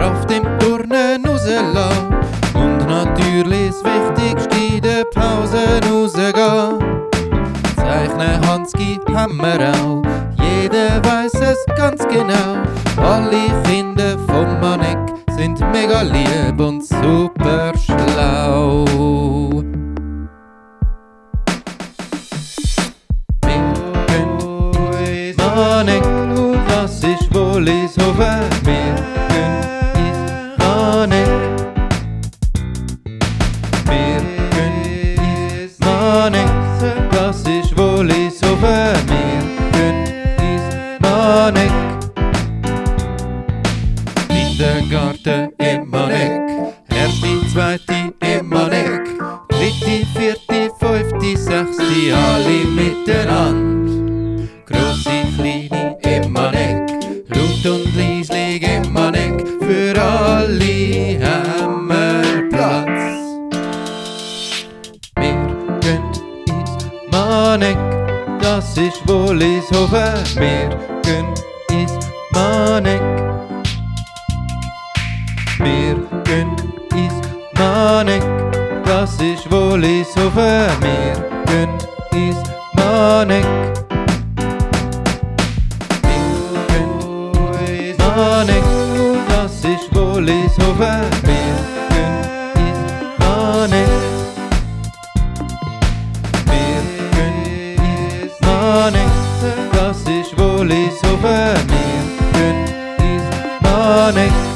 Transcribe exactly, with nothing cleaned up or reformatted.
Kraft im Turnen rauslassen und natürlich das Wichtigste in der Pause rausgehen. Zeichnen Hanski haben wir auch, jeder weiß es ganz genau. Alle Kinder vom Manegg sind mega lieb und super schlau. Wir gehen ins Manegg, das ist Wollishofe. Wir gehen ins Manegg. Wir gehen ins Manegg, das ist Wollishofe. Wir gehen ins Manegg. Kindergarten im Manegg, erste, zweite im Manegg, dritte, vierte, fünfte, sechste, alle miteinander. Grosse, kleine im Manegg, laut und leislich im Manegg, für alle haben wir Platz. Wir gehen ins Manegg, das ist Wollishofe. Wir gehen ins Manegg. Wir gehen ins Manegg, das ist Wollishofe. Wir gehen ins Manegg. Wir gehen ins Manegg, das ist Wollishofe. Wir gehen ins Manegg. Wir gehen ins Manegg, das ist Wollishofe. Wir gehen ins Manegg.